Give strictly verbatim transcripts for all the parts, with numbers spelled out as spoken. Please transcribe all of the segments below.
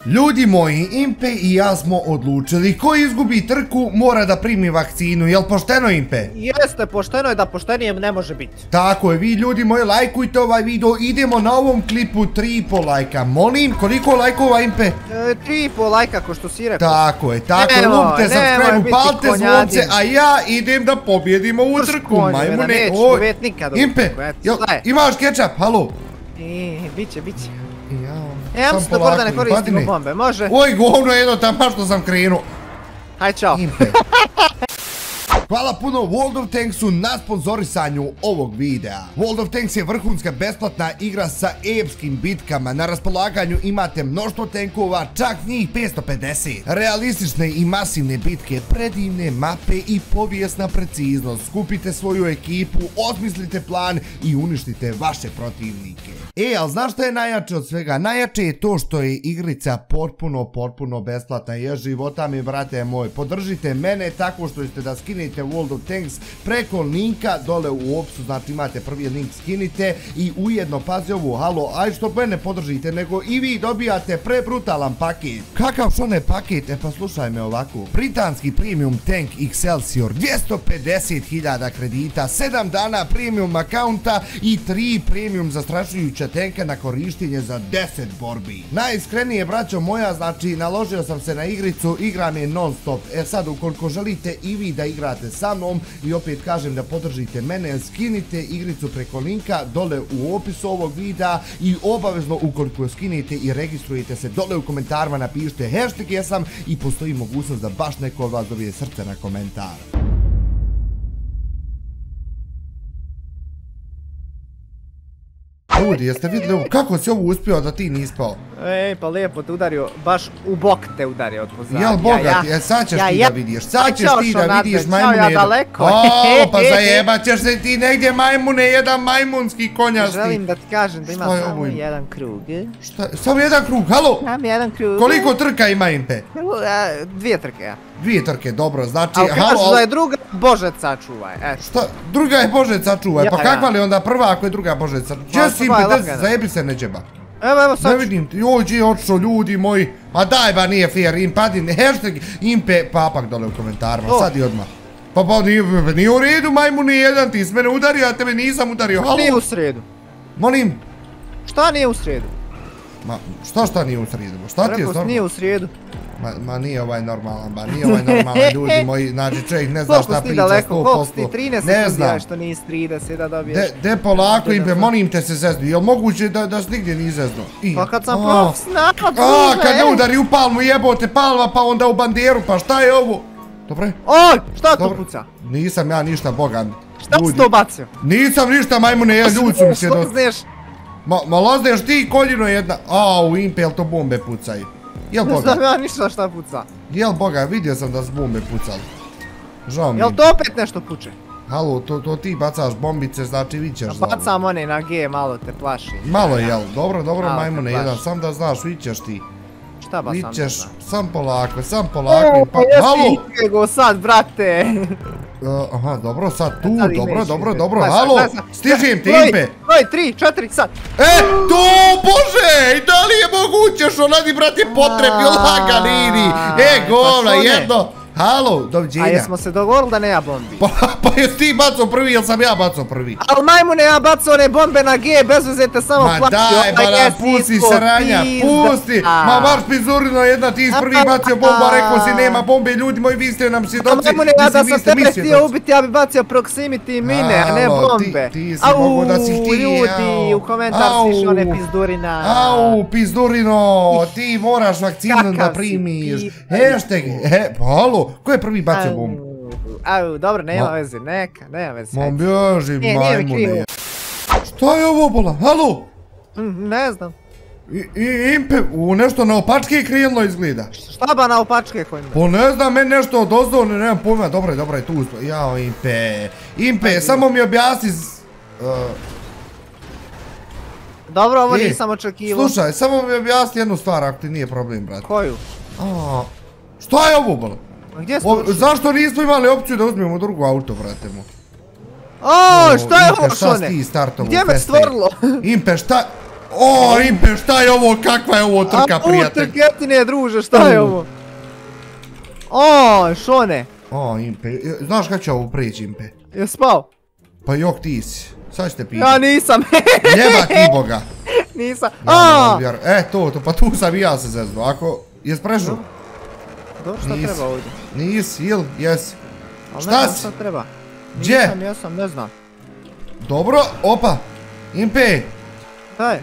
Ljudi moji, Impe i ja smo odlučili, ko izgubi trku mora da primi vakcinu, jel pošteno Impe? Jeste, pošteno je da poštenijem ne može biti. Tako je, vi ljudi moji lajkujte ovaj video, idemo na ovom klipu tri i po lajka, molim, koliko lajkova Impe? tri i po lajka ko što si rekao. Tako je, tako je, lupte, subscribe, upalite zvonce, a ja idem da pobjedim ovu trku, majmune. Neću pobjeti nikada. Impe, imaš kečap, halo? Eee, biće, biće. Jao. Ja mislim da Gordane koristimo bombe, može? Oj, govno jedno tamo što sam krenuo. Hajde, čao. Hvala puno World of Tanksu na sponzorisanju ovog videa. World of Tanks je vrhunska besplatna igra sa epskim bitkama. Na raspolaganju imate mnoštvo tankova, čak njih petsto pedeset. Realistične i masivne bitke, predivne mape i povijesna preciznost. Skupite svoju ekipu, osmislite plan i uništite vaše protivnike. E, ali znaš što je najjače od svega? Najjače je to što je igrica potpuno, potpuno besplatna. Je života mi, brate moj. Podržite mene tako što ćete da skinete World of Tanks preko linka dole u opisu, znači imate prvi link, skinite i ujedno, pazi ovo, halo, aj što mene podržite, nego i vi dobijate prebrutalan paket. Kakav što ne paket? E pa slušaj me ovako. Britanski premium tank Excelsior, dvjesto pedeset hiljada kredita, sedam dana premium akaunta i tri premium zastrašujuća tanka na korištenje za deset borbi. Najiskrenije, braćo moja, znači naložio sam se na igricu, igram je non stop. E sad, ukoliko želite i vi da igrate sa mnom i opet kažem da podržite mene, skinite igricu preko linka dole u opisu ovog videa i obavezno ukoliko skinete i registrujete se dole u komentarima napišite hashtag jesam i postoji mogućnost da baš neko od vas dobije srce na komentar. Ljudi, jeste vidjeli ovo? Kako si ovo uspio da ti nisi pao? Ej, pa lijepo te udario, baš u bok te udario od pozadnja. Jel bogat, e sad ćeš ti da vidiš, sad ćeš ti da vidiš majmune jedan. Ćao ja daleko. O, pa zajebat ćeš se ti negdje majmune, jedan majmunski konjasti. Želim da ti kažem da ima samo jedan krug. Šta, samo jedan krug, halo? Samo jedan krug. Koliko trka ima Impe? Dvije trke, ja. Dvije trke, dobro, znači, halo. Ali kažeš da je druga Božet sačuvaj, eto. Šta, druga je Božet sačuvaj, pa kakva li onda prva ako je druga Božet sačuvaj? Gdje si Impe, zajebi se neđeba. Evo, evo, sad ću. Ne vidim ti, joj, gdje je otišao, ljudi moji. Ma daj ba, nije fair, im padine, hashtag Impe papak dole u komentarima, sad i odmah. Pa pa nije u redu, majmune jedan, ti s mene udario, a tebe nisam udario, halo? Nije u sredu. Molim? Šta nije u sredu? Ma, šta šta nije u sredu? Šta ti je normalno? Nije u sredu. Ma nije ovaj normalan, ba, nije ovaj normalan, ljudi moji, znači čovjek ne zna šta priča sto posto. Koliko si ti trideset sekundi, što nisi trideset da dobiješ. De polako Impe, molim te se zeznu, jel moguće da se nigdje nije zeznu? Pa kad sam profesionalac, A, kad ne udari u palmu, jebote palma, pa onda u banderu, pa šta je ovo? Dobre? Oj, šta to puca? Nisam ja ništa, bogan. Šta si to bacio? Nisam ništa, majmune, ja ljud su mi se dosta. Ma lozneš ti koljino jedna. Au, Impe, jel to bombe pucaju? Jel boga? Ne znam ja ništa šta puca. Jel boga, vidio sam da su bombe pucali. Žao mi. Jel to opet nešto puče? Halo, to ti bacaš bombice, znači vi ćeš za ovo. Bacam one na G, malo te plaši. Malo jel, dobro, dobro majmune jedan, sam da znaš, vi ćeš ti. Šta ba sam da ćeš, sam polako, sam polako. O, jesi Igego sad, brate. Aha, dobro, sad tu, dobro, dobro, dobro, halo, stižem te Impe. Oj, tri, četiri, sad. E, to, bože, da li je moguće što radi, brate, potrebi laganini. E, govna, jedno. Halo, doviđenja. A jesmo se dogovorili da ne ja bombi? Pa jesi ti bacao prvi ili sam ja bacao prvi? Al majmune, ja bacao one bombe na G, bez uzete samo plaću. Ma daj, bara, pusti sranja, pusti. Ma baš pizurino jedna, ti iz prvi bacio bomba, rekao si nema bombe, ljudi moji, vi ste nam svjedoci. Majmune, ja da sam tebe htio ubiti, ja bi bacio proximity mine, a ne bombe. Ti si mogo da si htio. Ljudi, u komentar sviš one pizdurina. Au, pizdurino, ti moraš vakcinu da primiš. Hashtag, pa halo. Ko je prvi bacio bombu? Au, dobro, nema veze, neka, nema veze. Ma bježi, majmune. Šta je ovo, bola? Halo? Ne znam. Impe, u nešto na opačke krenlo izgleda. Šta ba na opačke koji me? Po ne znam, meni nešto od ozdo, nemam pojma, dobro je, dobro je, tu uspio. Jao, Impe, Impe, samo mi objasni... Dobro, ovo nisam očekivao. Slušaj, samo mi objasni jednu stvar, ako ti nije problem, brate. Koju? Šta je ovo, bola? Gdje smo ušli? Zašto nismo imali opciju da uzmemo drugo auto, vratimo? Ooo, šta je ovo šone? Gdje me stvorilo? Impe, šta? O, Impe, šta je ovo, kakva je ovo trka, prijatelj? A, trketine, druže, šta je ovo? O, Šone. O, Impe, znaš kada će ovo prijeći, Impe? Je spao? Pa jok ti si, sad ćete pitati. Ja nisam. Jeba ti Boga. Nisam. E, to, to, pa tu sam i ja se zeznu, ako, jes prešao? Dobro, šta treba ovdje? Nisi, ili, jesi. Šta si? Šta treba? Gdje? Nisam, jesam, ne znam. Dobro, opa, Impe. Daj.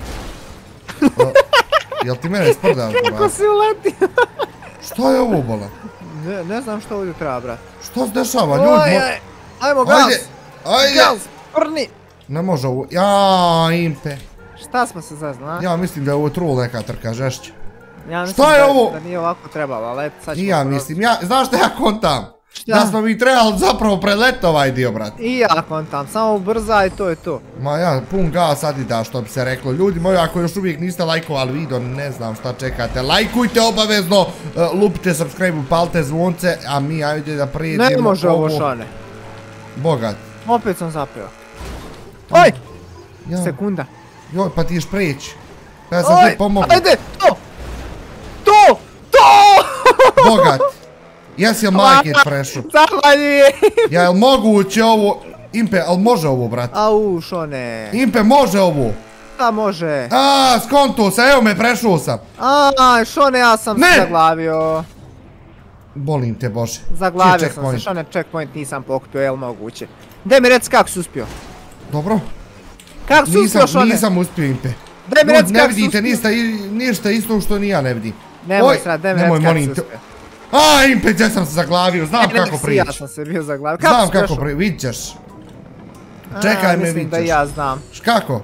Jel ti mene sprdao? Kako si uletio? Šta je ovo, bola? Ne znam što ovdje treba, brat. Šta se dešava, ljudi? Ajmo, gas! Ajde! Gas, prni! Ne može ovo, jaa, Impe. Šta smo se zazna? Ja mislim da je ovo trul neka trka, žešće. Ja mislim da nije ovako trebalo, ali sad ćemo... I ja mislim, znaš šta ja kontam? Da smo mi trebali zapravo prelet ovaj dio, brat. I ja kontam, samo ubrzaj, to je to. Ma ja, pun gas sad i da, što bi se reklo. Ljudi moji, ako još uvijek niste lajkovali video, ne znam šta čekate. Lajkujte obavezno, lupite subscribe, upalite zvonce, a mi ajde da prijedimo ovo. Ne može ovo, Šane. Bogat. Opet sam zapeo. Oj! Sekunda. Joj, pa ti ješ preći. Ja sam ti pomogu. Ajde, to! To! To! Bogat. Jesi jel majke prešao? Zahvaljujem! Ja, jel moguće ovo? Impe, jel može ovo, brat? Au, Šone. Impe, može ovo? Da, može. Aaaa, skonto sam, evo me, prešao sam. Aaaa, Šone, ja sam se zaglavio. Bolim te, Bože. Zaglavio sam se, Šone, checkpoint nisam pokupio, jel moguće? Daj mi reci kako si uspio. Dobro. Kako si uspio, Šone? Nisam uspio, Impe. Daj mi reci kako si uspio. Ne vidite ništa isto što ni ja ne vidim. Nemoj srad, daj mi reci kako si uspio. Aaaa, Impe, gdje sam se zaglavio, znam kako prijeći. Ja sam se bio zaglavio. Znam kako prijeći, vidit ćeš. Čekaj me, vidit ćeš. Mislim da ja znam. Kako?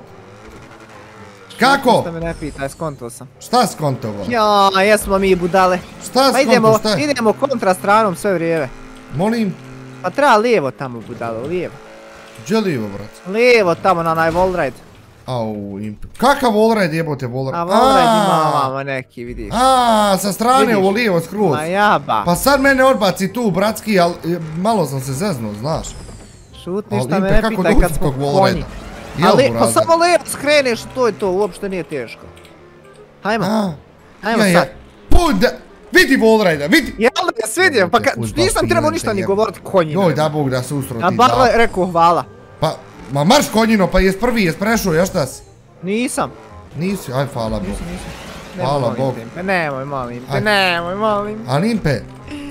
Kako? Što me ne pitaj, skonto sam. Šta skontovo? Jaa, jesmo mi budale. Šta skonto, šta? Idemo kontra stranom sve vrijeme. Molim? Pa treba lijevo tamo budalo, lijevo. Gdje lijevo, brat? Lijevo tamo na onaj wallride. Au, Impe. Kakav wallride jebote wallride? A wallride ima vamo neki, vidiš. Aaa, sa strane ovo lijevo skroz. Ma jaba. Pa sad mene odbaci tu, bratski, ali malo sam se zeznuo, znaš. Šutni šta me ne pitaj kad smo konji. Ali, pa samo lijevo skreneš, to je to, uopšte nije teško. Hajmo. Hajmo sad. Puda, vidi wallride, vidi. Jel da je svidio, pa nisam trebao ništa ni govoriti konjima. Joj, da Bog da se usroti. A bar rekao hvala. Pa, ma marš konjino, pa jes prvi, jes prešao, ja šta si? Nisam. Nisi, aj hvala Bog. Nisam, nisam. Hvala Bog. Nemoj, molim te, nemoj, molim. Ali Impe.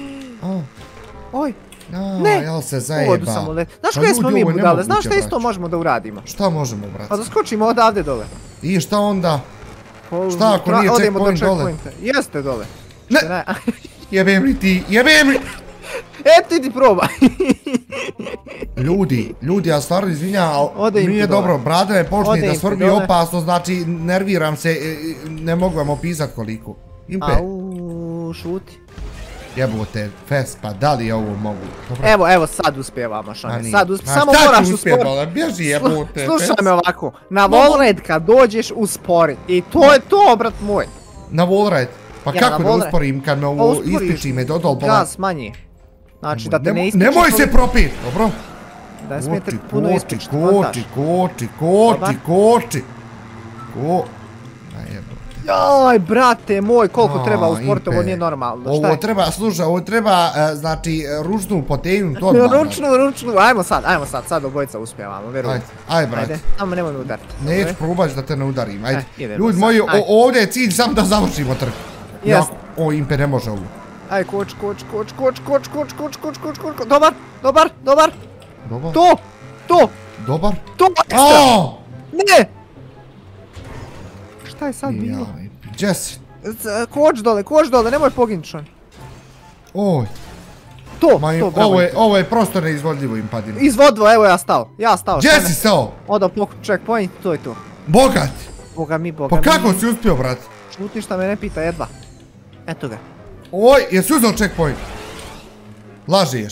Oj. Ne, jel se zajeba. Znaš koje smo mi budale, znaš šta isto možemo da uradimo? Šta možemo, brat? Pa da skočimo odavde dole. I šta onda? Šta ako nije checkpoint dole? Jeste dole. Ne, jebem li ti, jebem li! Eto idi probaj. Ljudi, ljudi, ja stvarno izvinjam, ali nije dobro, brada me počne da svrbi opasno, znači nerviram se, ne mogu vam opisat koliko. Impe. Au, šuti. Jebote, fest, pa da li je ovo mogu? Evo, evo sad uspijevamo, Šone, sad uspijevamo, samo moraš usporiti. Bježi jebote. Slušaj me ovako, na wallride kad dođeš uspori i to je to, brat moj. Na wallride? Pa kako da usporim kad me ovo ispiči me dodol pola? Gas manji. Znači da te ne ispiči... Nemoj se propit, dobro? Da smijete puno ispičiti, koči, koči, koči, koči, koči. Jaj, brate moj, koliko treba usporiti, ovo nije normalno. Ovo treba, slušaj, ovo treba, znači, ručnu potegnuti odmah. Ručnu, ručnu, ajmo sad, ajmo sad, sad obojica uspijevamo, vjerujem. Ajde, brate. Ajde, samo nemoj me udariti. Neću probati da te ne udarim, ajde. Ljudi moji, ovdje je cilj samo da završimo trk. Jest. O, Impe ne može ovo. Ajde, koč, koč, koč, koč, koč, koč, koč, koč, koč, koč, dobar, dobar, dobar. Dobar? To, to. Dobar? To, ekstra. Ne. Šta je sad bilo? Gdje si? Koč dole, koč dole, nemoj poginuti, Šone. Oj. To, to, bravo. Ovo je prosto neizvodljivo, Impadino. Izvodljivo, evo ja stao, ja stao. Gdje si stao? Odo pokup checkpoint, to je to. Bogat! Boga mi, boga mi. Pa kako si uspio, brat? Šuti šta me ne pita, jedva. Eto ga. Oj, jesi uzeo checkpoint? Lažiješ.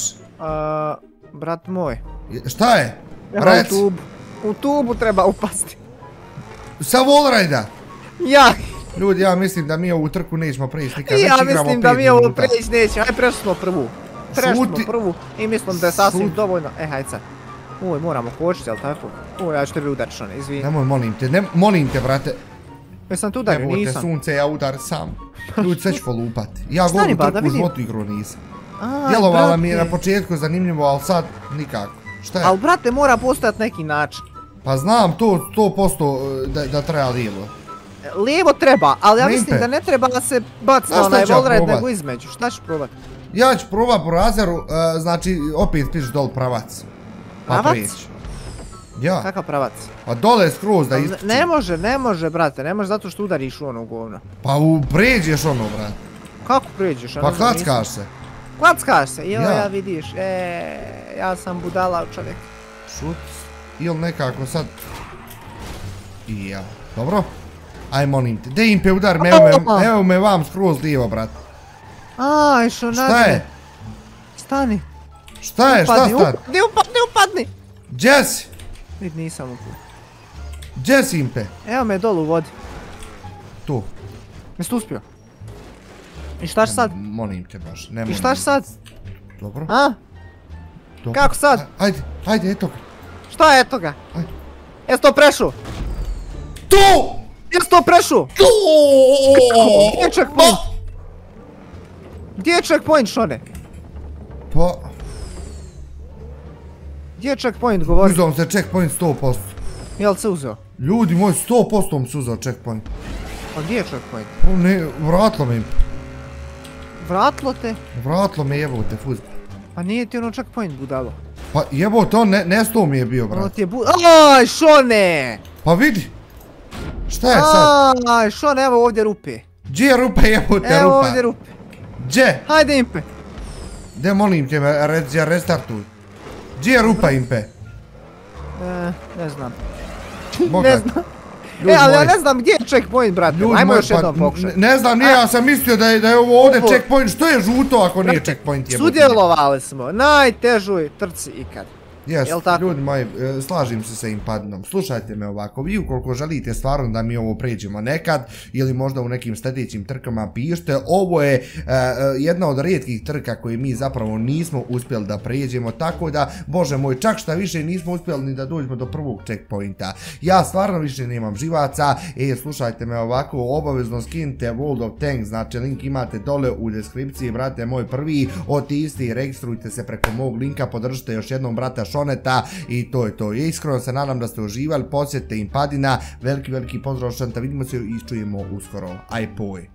Brat moj. Šta je? Rec. U tubu. U tubu treba upasti. Sa wallride-a? Ja. Ljudi, ja mislim da mi ovu trku nećemo preći nikad. Ja mislim da mi ovu preći nećemo. Aj, prešli smo prvu. Prešli smo prvu i mislim da je sasvim dovoljno. E, hajde sad. Uj, moramo kočiti, jel tako? Uj, ja ću tebi udariti, Šone, izvini. Nemoj, molim te, molim te, brate. Jesam te udario, nisam. Jebote, sunce, ja udar sam. Ljudi, sve ću polupat. Ja govorim trku u životu igru nisam. Djelovala mi je na početku zanimljivo, ali sad nikako. Šta je? Ali brate, mora postojati neki način. Pa znam, to sto posto da treba lijevo. Lijevo treba, ali ja mislim da ne treba da se baci na onaj wallride nego između. Šta ćeš probat? Ja ću probat po razeru, znači opet piš dol pravac. Pravac? Ja. Kakav pravac? Pa dole skroz da ističu. Ne može, ne može brate, ne može zato što udariš u ono govno. Pa pređeš ono brate. Kako pređeš? Pa klackaš se. Klackaš se, joj ja vidiš, eee, ja sam budala čovjek. Šut, ili nekako sad. I ja, dobro. Aj molim te, de Impe udar me, evo me vam skroz lijevo brate. Aj, što nadje. Šta je? Stani. Šta je, šta stani? Upadni, upadni, upadni. Gdje si? Vid, nisam upao. Gdje si Impe? Evo me dolu u vodi. Tu. Jesi uspio? I štaš sad? Molim te baš, ne molim. I štaš sad? Dobro. A? Kako sad? Ajde, ajde, eto ga. Šta je eto ga? Jesi to prešu? Tu! Jesi to prešu? Tu! Gdje je checkpoint? Gdje je checkpoint, Šone? Pa... Gdje je checkpoint, govori? Uzeo se checkpoint sto posto. Jel se uzeo? Ljudi moj, sto posto mi se uzeo checkpoint. A gdje je checkpoint? Pa ne, vratilo me. Vratilo te? Vratilo me, jebote, fuz. Pa nije ti ono checkpoint budalo. Pa jebote, on nesto mi je bio, brat. Ono ti je bu... Aj, Šone! Pa vidi. Šta je sad? Aj, Šone, evo ovdje rupe. Gdje je rupe, jebote, rupa? Evo ovdje rupe. Gdje? Hajde, Impe. Gdje, molim te me, restartuj. Gdje je rupa, Impe? Ne znam. Ne znam. E, ali ja ne znam gdje je checkpoint, brate. Ajmo još jednom pokušati. Ne znam, nije, ja sam mislio da je ovo ovdje checkpoint. Što je žuto ako nije checkpoint? Sudjelovali smo najtežoj trci ikad. Jes, ljudi moji, slažim se sa Impadinom. Slušajte me ovako, vi ukoliko želite stvarno da mi ovo pređemo nekad ili možda u nekim sljedećim trkama pišite, ovo je jedna od rijetkih trka koje mi zapravo nismo uspjeli da pređemo, tako da, bože moj, čak šta više nismo uspjeli ni da dođemo do prvog checkpointa. Ja stvarno više nemam živaca, e, slušajte me ovako, obavezno skinite World of Tanks, znači link imate dole u deskripciji, brate moj prvi, otisti, registrujte se preko mog linka, podržite još jednom brata Šoneta i to je to. Ja iskreno se nadam da ste uživali, posjetite Impadina, veliki veliki pozdrav Šoneta, vidimo se i čujemo uskoro. Aj poj.